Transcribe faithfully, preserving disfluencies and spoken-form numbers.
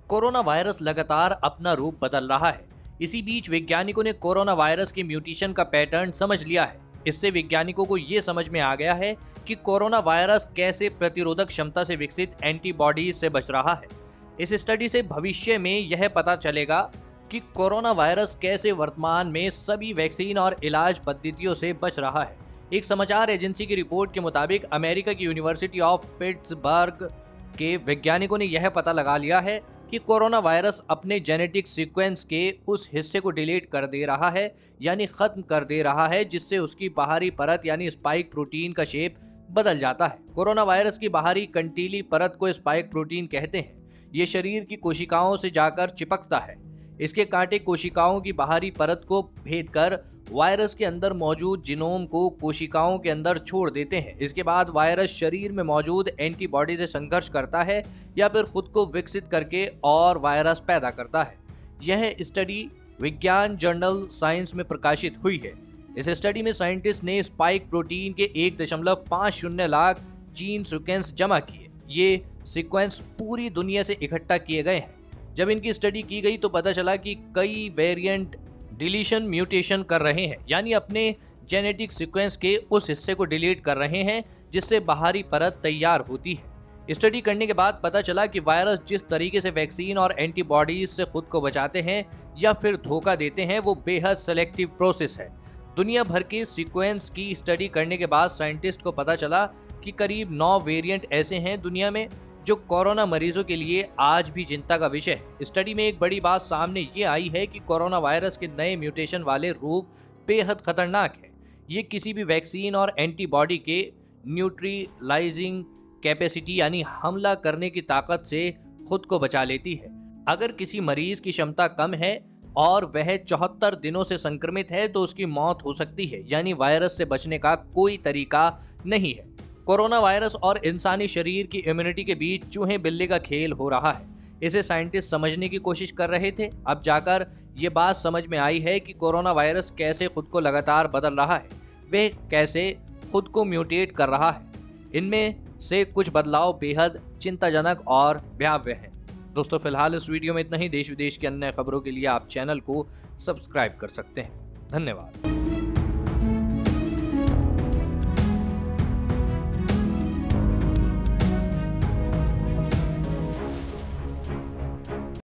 Corona virus लगातार अपना रूप बदल रहा है। इसी बीच वैज्ञानिकों ने कोरोना वायरस के म्यूटेशन का पैटर्न समझ लिया है। इससे वैज्ञानिकों को ये समझ में आ गया है कि कोरोना वायरस कैसे प्रतिरोधक क्षमता से विकसित एंटीबॉडीज से बच रहा है। इस स्टडी से भविष्य में यह पता चलेगा कि कोरोना वायरस कैसे वर्तमान में सभी वैक्सीन और इलाज पद्धतियों से बच रहा है। एक समाचार एजेंसी की रिपोर्ट के मुताबिक अमेरिका की यूनिवर्सिटी ऑफ पिट्सबर्ग के वैज्ञानिकों ने यह पता लगा लिया है कि कोरोना वायरस अपने जेनेटिक सीक्वेंस के उस हिस्से को डिलीट कर दे रहा है, यानी खत्म कर दे रहा है, जिससे उसकी बाहरी परत यानी स्पाइक प्रोटीन का शेप बदल जाता है। कोरोना वायरस की बाहरी कंटीली परत को स्पाइक प्रोटीन कहते हैं। ये शरीर की कोशिकाओं से जाकर चिपकता है। इसके कांटे कोशिकाओं की बाहरी परत को भेद कर वायरस के अंदर मौजूद जीनोम को कोशिकाओं के अंदर छोड़ देते हैं। इसके बाद वायरस शरीर में मौजूद एंटीबॉडी से संघर्ष करता है या फिर खुद को विकसित करके और वायरस पैदा करता है। यह स्टडी विज्ञान जर्नल साइंस में प्रकाशित हुई है। इस स्टडी में साइंटिस्ट ने स्पाइक प्रोटीन के एक दशमलव पाँच शून्य लाख जीन सीक्वेंस जमा किए। ये सीक्वेंस पूरी दुनिया से इकट्ठा किए गए हैं। जब इनकी स्टडी की गई तो पता चला कि कई वेरिएंट डिलीशन म्यूटेशन कर रहे हैं, यानी अपने जेनेटिक सीक्वेंस के उस हिस्से को डिलीट कर रहे हैं जिससे बाहरी परत तैयार होती है। स्टडी करने के बाद पता चला कि वायरस जिस तरीके से वैक्सीन और एंटीबॉडीज से खुद को बचाते हैं या फिर धोखा देते हैं, वो बेहद सेलेक्टिव प्रोसेस है। दुनिया भर के सीक्वेंस की स्टडी करने के बाद साइंटिस्ट को पता चला कि करीब नौ वेरिएंट ऐसे हैं दुनिया में जो कोरोना मरीजों के लिए आज भी चिंता का विषय है। स्टडी में एक बड़ी बात सामने ये आई है कि कोरोना वायरस के नए म्यूटेशन वाले रूप बेहद खतरनाक है। ये किसी भी वैक्सीन और एंटीबॉडी के न्यूट्रलाइजिंग कैपेसिटी यानी हमला करने की ताकत से खुद को बचा लेती है। अगर किसी मरीज की क्षमता कम है और वह चौहत्तर दिनों से संक्रमित है तो उसकी मौत हो सकती है, यानी वायरस से बचने का कोई तरीका नहीं है। कोरोना वायरस और इंसानी शरीर की इम्यूनिटी के बीच चूहे बिल्ली का खेल हो रहा है। इसे साइंटिस्ट समझने की कोशिश कर रहे थे। अब जाकर ये बात समझ में आई है कि कोरोना वायरस कैसे खुद को लगातार बदल रहा है, वह कैसे खुद को म्यूटेट कर रहा है। इनमें से कुछ बदलाव बेहद चिंताजनक और भयावह हैं। दोस्तों, फिलहाल इस वीडियो में इतना ही। देश विदेश की अन्य खबरों के लिए आप चैनल को सब्सक्राइब कर सकते हैं। धन्यवाद।